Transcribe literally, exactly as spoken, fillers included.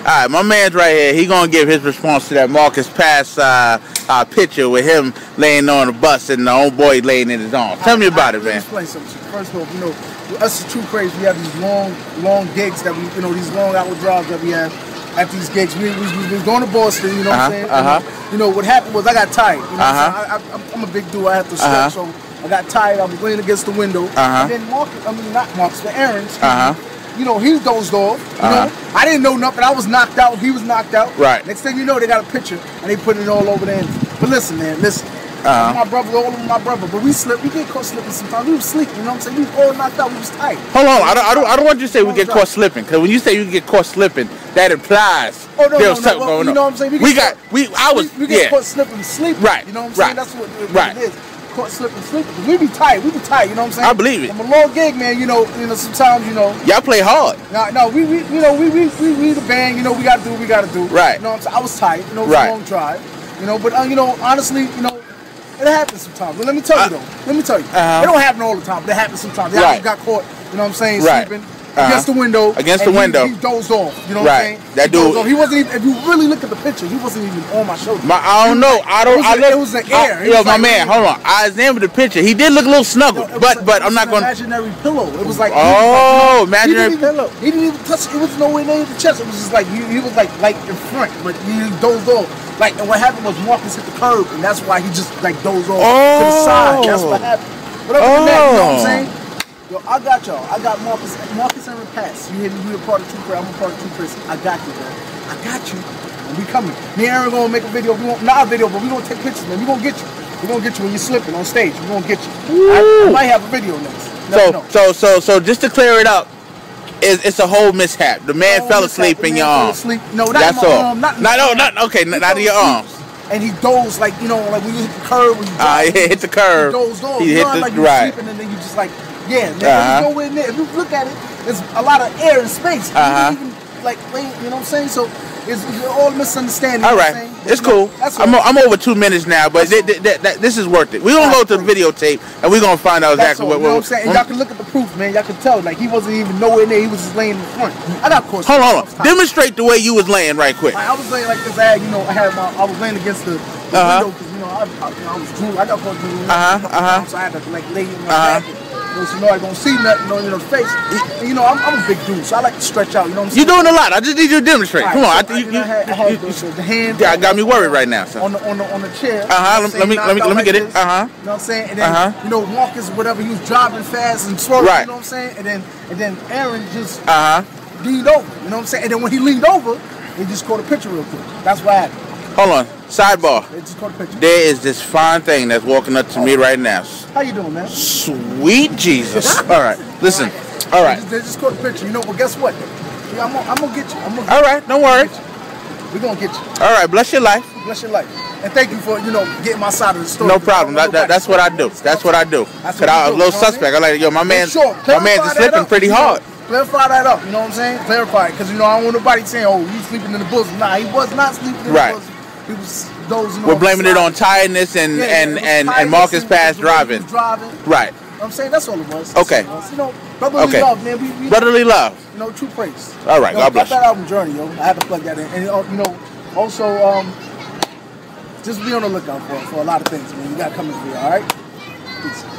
right, my man's right here. He gonna give his response to that Marcus Pass uh, uh, picture with him laying on the bus and the old boy laying in his arms. Tell I, me about I, it, man. Explain something. First of all, you know, us as True Craze, we have these long, long gigs that we, you know, these long hour drives that we have at these gigs. We, we, we was going to Boston, you know uh-huh, what I'm saying? Uh-huh. And, you know, what happened was I got tired. You know uh-huh. what I'm saying? I, I, I'm a big dude. I have to sleep, uh-huh. so I got tired. I was laying against the window. Uh-huh. And then Marcus, I mean, not Marcus, but Aaron, uh-huh. you know, he dozed off. You uh-huh. know, I didn't know nothing. I was knocked out. He was knocked out. Right. Next thing you know, they got a picture and they put it all over there. But listen, man, listen. Uh-huh. My brother, all of my brother, but we slip. We get caught slipping sometimes. We was sleeping, you know what I'm saying? We was all knocked out. We was tight. Hold on, I don't, I don't, I don't want you to say we get caught slipping, because when you say you get caught slipping, that implies oh, no, there was no, something no, going on. You know what I'm saying? We, we got, we, I was, we, we get yeah. caught slipping, sleeping. Right. You know what I'm right. saying? That's what, what right. it is. Caught slipping, sleeping. Cause we be tight. We be tight. You know what I'm saying? I believe it. I'm a long gig, man. You know, you know. Sometimes, you know. Y'all play hard. No, no. We, we, you know, we, we, we, we the band. You know, we gotta do what we gotta do. Right. You know what I'm saying? I was tight. You know, it was right. a long drive. You know, but uh, you know, honestly, you know. It happens sometimes. But let me tell you uh, though. Let me tell you. Uh-huh. It don't happen all the time, but it happens sometimes. Y'all right. got caught, you know what I'm saying, right. sleeping uh-huh. against the window. Against the he, window. He dozed off. You know right. what I'm saying? That he dude. He wasn't even, if you really look at the picture, he wasn't even on my shoulder. My, I don't know. Like, I don't. It was, I a, look, it was an air. I, yo, my like, man, hold on. I examined the picture. He did look a little snuggled, no, but a, but I'm not going. Imaginary pillow. It was like. Oh, was like, imaginary he even, pillow. He didn't even touch. It was nowhere near the chest. It was just like he, he was like like in front, but he dozed off. Like, and what happened was Marcus hit the curb, and that's why he just like dozed off oh. to the side. That's what happened. But other than oh. that, you know what I'm saying? Yo, I got y'all. I got Marcus, Marcus and Pass. You hear me? You a part of True Craze. I'm a part of True Craze. I got you, bro. I got you. And we coming. Me and Aaron gonna make a video. We won't, not a video, but we gonna take pictures, man. We gonna get you. We gonna get you when you're slipping on stage. We gonna get you. I, I might have a video next. So, so, so, so, just to clear it up. It's, it's a whole mishap. The man oh, fell asleep in your arms. No, not That's in my all. arm. Not, in not, my no, not okay. Not, not in your arms. And he dozed like, you know, like when you hit the curve. When you uh, he hit the curve. He dozed off. He you hit know, the like you right. sleeping and then you just like, yeah, man. Uh-huh. You go in there. If you look at it, there's a lot of air and space. Uh-huh. You can even like, you know what I'm saying? So it's, it's all misunderstanding. All right, you know it's cool. That's I'm, I'm over two minutes now, but th th th th this is worth it. We're gonna go to the videotape and we're gonna find out exactly what. You know what I'm saying? And y'all can look at the proof, man. Y'all can tell, like he wasn't even nowhere near. He was just laying in front. I got course. Hold on, hold on. Demonstrate the way you was laying right quick. I, I was laying like this. I had, you know, I had my, I was laying against the, the uh-huh. window because you know I, I, you know, I was drooling. I got caught drooling. Uh huh. Uh huh. So I had to like lay in my uh-huh. back. You know, so nobody gonna see nothing on your face. And, you know, I'm, I'm a big dude, so I like to stretch out. You know what I'm saying? You're doing a lot. I just need you to demonstrate. Right, Come on. so I, you, I, you, I had, I had you, the, the hand. Yeah, I got me worried right now. So. On the on the on the chair. Uh huh. Let, let me let me let me get it. Uh huh. You know what I'm saying? And then uh-huh. you know Marcus, whatever, he was driving fast and swerving. Right. You know what I'm saying? And then and then Aaron just uh huh leaned over. You know what I'm saying? And then when he leaned over, he just caught a picture real quick. That's what happened. Hold on. Sidebar. They just caught a picture. There is this fine thing that's walking up to oh. me right now. How you doing, man? Sweet Jesus. All right. Listen. All right. They just, they just caught a picture. You know, but guess what? Yeah, I'm, gonna, I'm gonna get you. I'm gonna get All right. Don't worry. We're gonna get you. All right. Bless your life. Bless your life. And thank you for, you know, getting my side of the story. No problem. That, that, that's what I do. That's what I do. Because I was a little suspect. I'm like, yo, my man, sure. my man's slipping pretty hard. Clarify that up. You know what I'm saying? Clarify it. Because, you know, I don't want nobody saying, oh, he's sleeping in the bosom. Nah, he was not sleeping in right. the bosom. He was dozing. We're blaming it on tiredness and, yeah, and, yeah, and, and Marcus Pass driving. driving. Right. You know what I'm saying? That's all it was. That's okay. It was. You know, brotherly okay. love, man. We, we, brotherly love. You know, True Craze. All right. You know, God bless got that album Journey, yo. I had to plug that in. And, you know, also, um, just be on the lookout for, for a lot of things, man. You got to come in here, all right? Peace.